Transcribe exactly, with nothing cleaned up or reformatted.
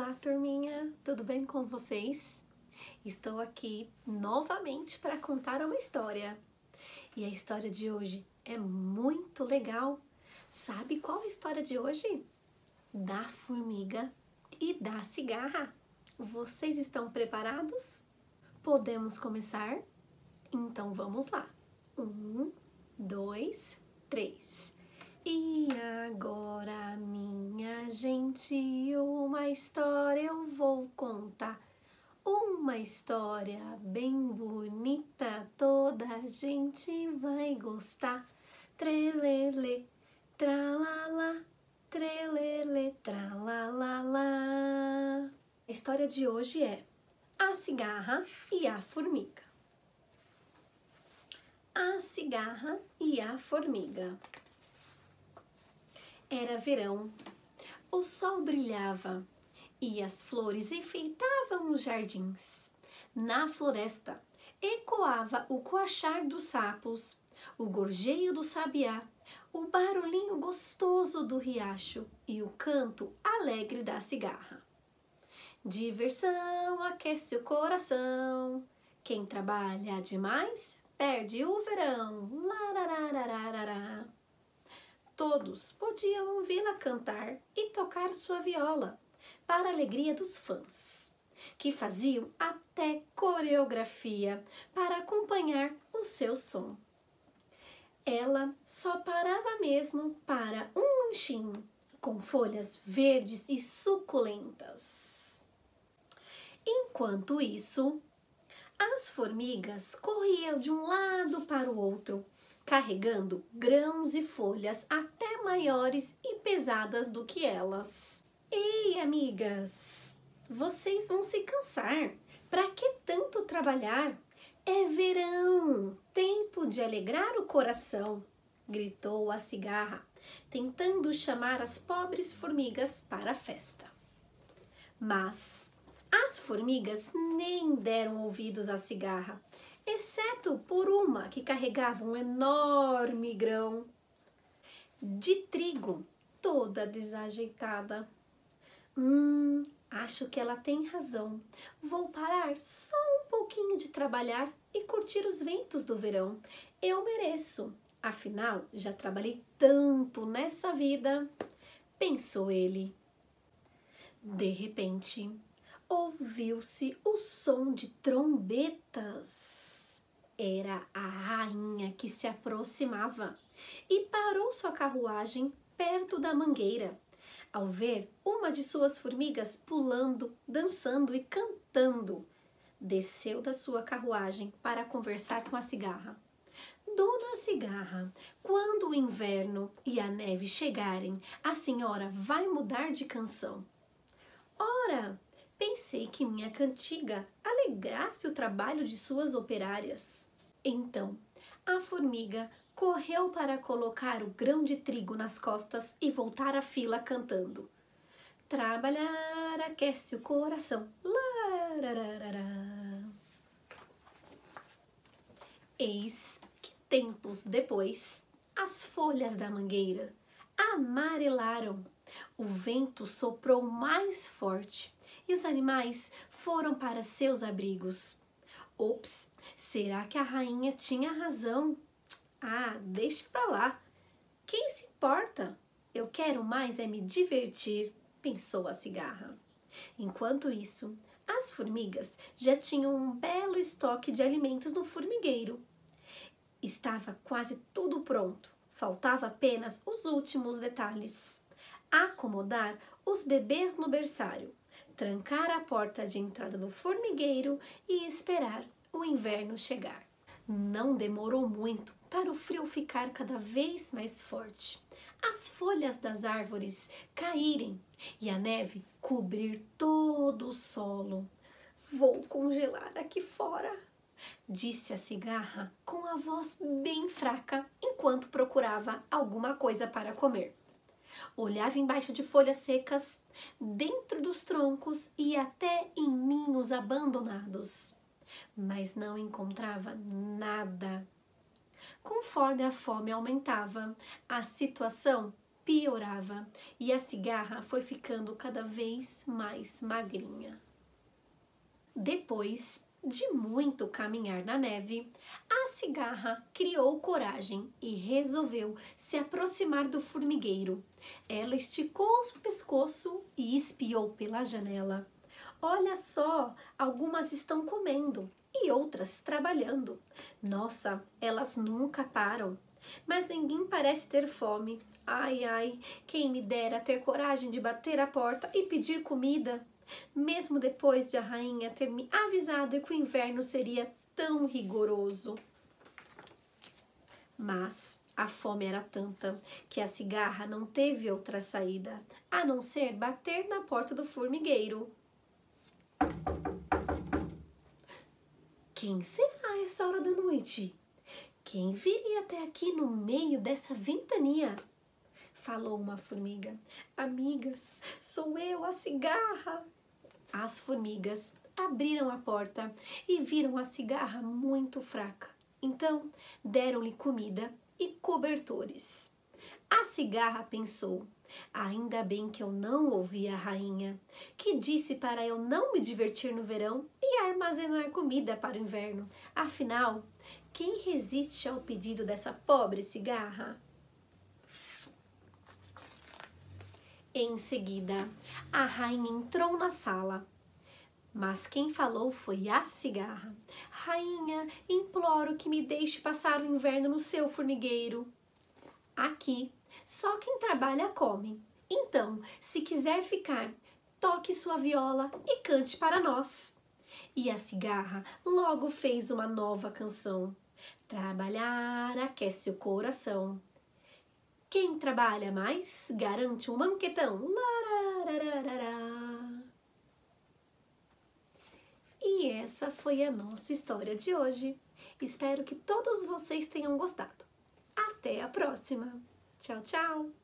Olá, turminha! Tudo bem com vocês? Estou aqui novamente para contar uma história. E a história de hoje é muito legal. Sabe qual é a história de hoje? Da formiga e da cigarra. Vocês estão preparados? Podemos começar? Então vamos lá. Um, dois, três. E agora, minha gente, uma história eu vou contar. Uma história bem bonita, toda a gente vai gostar. Trelele, tralala, trelele, tralalala. A história de hoje é a cigarra e a formiga. A cigarra e a formiga. Era verão, o sol brilhava e as flores enfeitavam os jardins. Na floresta ecoava o coachar dos sapos, o gorjeio do sabiá, o barulhinho gostoso do riacho e o canto alegre da cigarra. Diversão aquece o coração, quem trabalha demais perde o verão. Lararararará. Todos podiam ouvi-la cantar e tocar sua viola, para a alegria dos fãs, que faziam até coreografia para acompanhar o seu som. Ela só parava mesmo para um lanchinho, com folhas verdes e suculentas. Enquanto isso, as formigas corriam de um lado para o outro, carregando grãos e folhas até maiores e pesadas do que elas. Ei, amigas, vocês vão se cansar. Para que tanto trabalhar? É verão, tempo de alegrar o coração, gritou a cigarra, tentando chamar as pobres formigas para a festa. Mas as formigas nem deram ouvidos à cigarra, exceto por uma que carregava um enorme grão de trigo, toda desajeitada. Hum, acho que ela tem razão. Vou parar só um pouquinho de trabalhar e curtir os ventos do verão. Eu mereço. Afinal, já trabalhei tanto nessa vida, pensou ele. De repente, ouviu-se o som de trombetas. Era a rainha que se aproximava e parou sua carruagem perto da mangueira, ao ver uma de suas formigas pulando, dançando e cantando. Desceu da sua carruagem para conversar com a cigarra. Dona Cigarra, quando o inverno e a neve chegarem, a senhora vai mudar de canção. Ora, pensei que minha cantiga alegrasse o trabalho de suas operárias. Então, a formiga correu para colocar o grão de trigo nas costas e voltar à fila cantando. Trabalhar aquece o coração. Larararará. Eis que tempos depois, as folhas da mangueira amarelaram. O vento soprou mais forte e os animais foram para seus abrigos. Ops, será que a rainha tinha razão? Ah, deixe pra lá. Quem se importa? Eu quero mais é me divertir, pensou a cigarra. Enquanto isso, as formigas já tinham um belo estoque de alimentos no formigueiro. Estava quase tudo pronto, faltava apenas os últimos detalhes. Acomodar os bebês no berçário, trancar a porta de entrada do formigueiro e esperar o inverno chegar. Não demorou muito para o frio ficar cada vez mais forte, as folhas das árvores caírem e a neve cobrir todo o solo. Vou congelar aqui fora, disse a cigarra com a voz bem fraca enquanto procurava alguma coisa para comer. Olhava embaixo de folhas secas, dentro dos troncos e até em ninhos abandonados, mas não encontrava nada. Conforme a fome aumentava, a situação piorava e a cigarra foi ficando cada vez mais magrinha. Depois de muito caminhar na neve, a cigarra criou coragem e resolveu se aproximar do formigueiro. Ela esticou o pescoço e espiou pela janela. Olha só, algumas estão comendo e outras trabalhando. Nossa, elas nunca param. Mas ninguém parece ter fome. Ai, ai, quem me dera ter coragem de bater a porta e pedir comida. Mesmo depois de a rainha ter me avisado que o inverno seria tão rigoroso. Mas a fome era tanta que a cigarra não teve outra saída, a não ser bater na porta do formigueiro. Quem será essa hora da noite? Quem viria até aqui no meio dessa ventania? Falou uma formiga. Amigas, sou eu, a cigarra. As formigas abriram a porta e viram a cigarra muito fraca. Então, deram-lhe comida e cobertores. A cigarra pensou, ainda bem que eu não ouvi a rainha, que disse para eu não me divertir no verão e armazenar comida para o inverno. Afinal, quem resiste ao pedido dessa pobre cigarra? Em seguida, a rainha entrou na sala. Mas quem falou foi a cigarra. Rainha, imploro que me deixe passar o inverno no seu formigueiro. Aqui, só quem trabalha come. Então, se quiser ficar, toque sua viola e cante para nós. E a cigarra logo fez uma nova canção. Trabalhar aquece o coração. Quem trabalha mais garante um banquetão. Lararararará. E essa foi a nossa história de hoje. Espero que todos vocês tenham gostado. Até a próxima. Tchau, tchau!